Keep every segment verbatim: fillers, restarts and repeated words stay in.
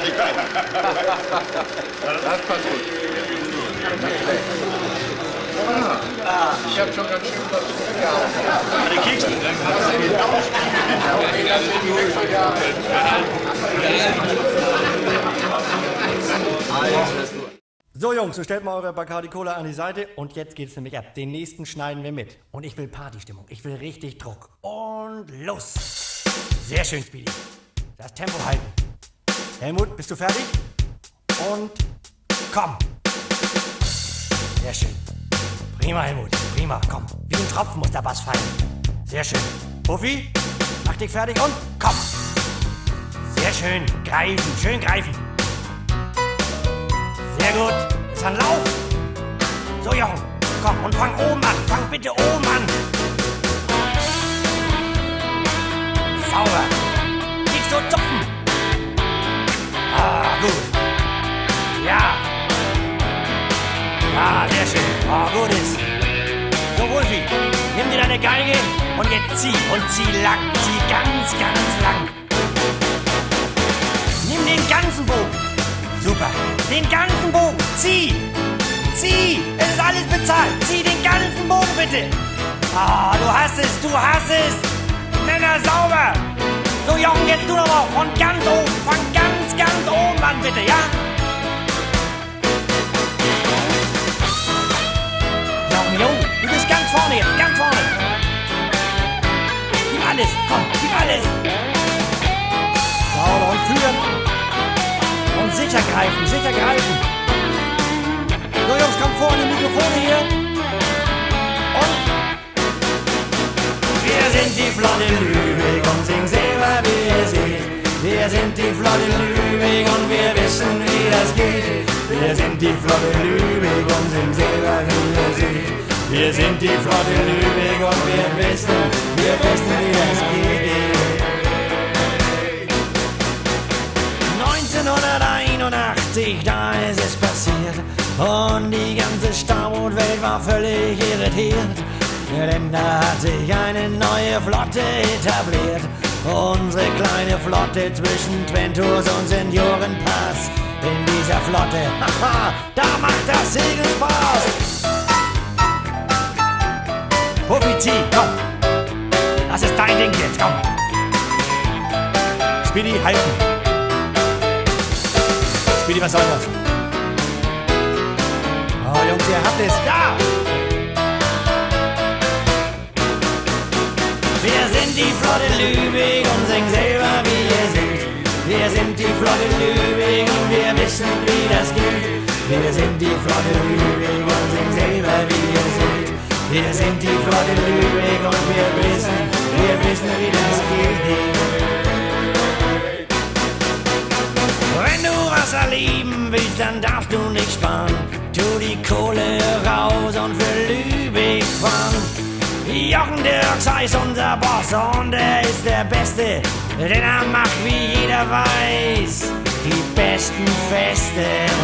Das passt gut. Ah, ich hab schon ganz schön was gehabt. Die Kekse. So Jungs, so stellt mal eure Bacardi Cola an die Seite und jetzt geht's nämlich ab. Den nächsten schneiden wir mit. Und ich will Partystimmung, ich will richtig Druck. Und los! Sehr schön, Speedy. Das Tempo halten. Helmut, bist du fertig? Und komm! Sehr schön. Prima, Helmut, prima, komm. Wie ein Tropfen muss der Bass fallen. Sehr schön. Puffy, mach dich fertig und komm! Sehr schön, greifen, schön greifen. Sehr gut. Ist ein Lauf. So, Jochen. Komm und fang oben an. Fang bitte oben an. Sauber. Nicht so zupfen. Ah, gut. Ja. Ja, sehr schön. Oh, gut ist. So, Wolfi. Nimm dir deine Geige und jetzt zieh. Und zieh lang. Zieh ganz, ganz lang. Nimm den ganzen Bogen. Super. Den ganzen Bogen. Zieh. Zieh. Es ist alles bezahlt. Zieh den ganzen Bogen bitte. Ah, du hast es. Du hast es. Männer, sauber. So, Jochen, jetzt du noch mal. Von ganz oben. Fang ganz, ganz oben an, bitte, ja? Jochen, jo. Du bist ganz vorne jetzt. Ganz vorne. Gib alles. Komm, gib alles. Sauber und führen. Und sicher greifen, sicher greifen. So Jungs, kommt vor an die Mikrofone hier. Und wir sind die Flotte Lübeck und singen selber, wie ihr seht. Wir sind die Flotte Lübeck und wir wissen, wie das geht. Wir sind die Flotte Lübeck und singen selber, wie ihr seht. Wir sind die Flotte Lübeck und wir wissen, wir wissen, wie das geht. neunzehnhunderteinundachtzig, da ist es passiert und die ganze Staumbootwelt war völlig irritiert, denn da hat sich eine neue Flotte etabliert. Unsere kleine Flotte zwischen Twentus und Seniorenpass. In dieser Flotte, haha, da macht das Segeln Spaß. Puffy, zieh, komm. Das ist dein Ding jetzt, komm. Speedy, halten. Speedy, was soll das? Oh, Jungs, ihr habt es. Ja! Wir sind die Flotte Lübeck und singen selber, wie ihr seht. Wir sind die Flotte Lübeck und wir wissen, wie das geht. Wir sind die Flotte Lübeck und singen selber, wie ihr seht. Wir sind die Flotte Lübeck und wir wissen, wir wissen, wie das geht. Wenn du Wasser lieben willst, dann darfst du nicht sparen. Tu die Kohle raus und für Lübeck fahren. Jochen Dirks heißt unser Boss und er ist der Beste, denn er macht, wie jeder weiß, die besten Feste.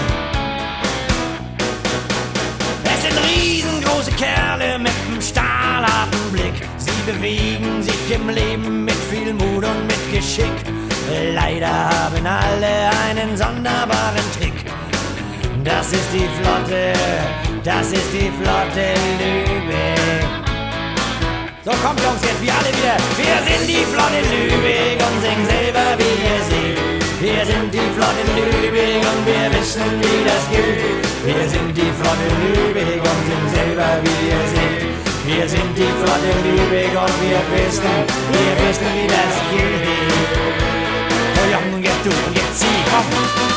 Es sind riesengroße Kerle mit einem stahlharten Blick. Sie bewegen sich im Leben mit viel Mut und mit Geschick. Leider haben alle einen sonderbaren Trick. Das ist die Flotte, das ist die Flotte Lübeck. So, kommt Jungs, jetzt wir alle wieder. Wir sind die Flotte Lübeck und singen selber, wie ihr seht. Wir sind die Flotte Lübeck und wir wissen, wie das geht. Wir sind die Flotte Lübeck und singen selber, wie ihr seht. Wir sind die Flotte Lübeck und wir wissen, wir wissen, wie das geht. So, Jochen, und jetzt du, und jetzt zieh, komm.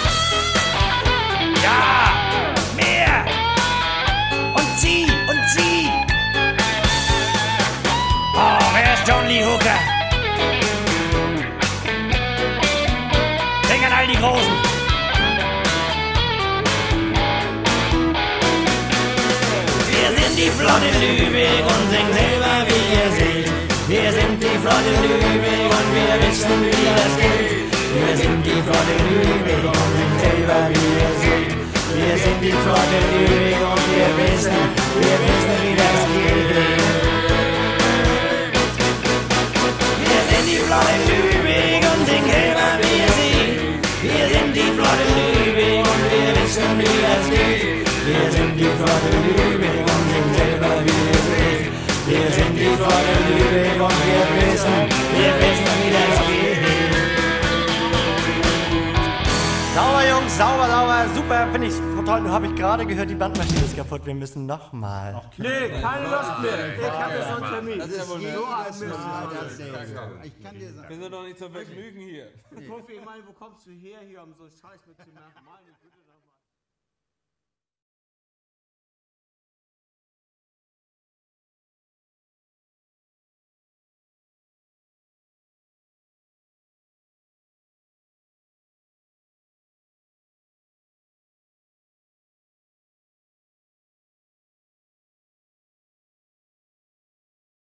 Ja, mehr. Und zieh, und zieh. Oh, wer ist John Lee Hooker? Denk an all die Großen. Wir sind die Flotte Lübeck und singen selber, wie ihr seht. Wir sind die Flotte Lübeck und wir wissen, wie das geht. Wir sind die Flotte Lübeck und singen selber, wie ihr seht. Wir sind die Flotte Lübeck und wir wissen, wir wissen, wie das geht. Wir sind die Flotte Lübeck und singen selber, wie ihr seht. Wir sind die Flotte der Lübeck und singen selber, wie es ist. Wir sind die von der Lübeck und wir wissen, wir wissen, wie das geht. Sauber, Jungs, sauber, sauber, super, finde ich total. Nur habe ich gerade gehört, die Bandmaschine ist kaputt, wir müssen nochmal. Nee, keine Lust mehr. Ich habe jetzt noch einen Termin. Das ist wohl so ein Mist. Ich kann dir sagen. Wir sind doch nicht zum Vergnügen hier. Profi, ich meine, wo kommst du her, hier um so einen Scheiß mitzumachen? Meine Güte.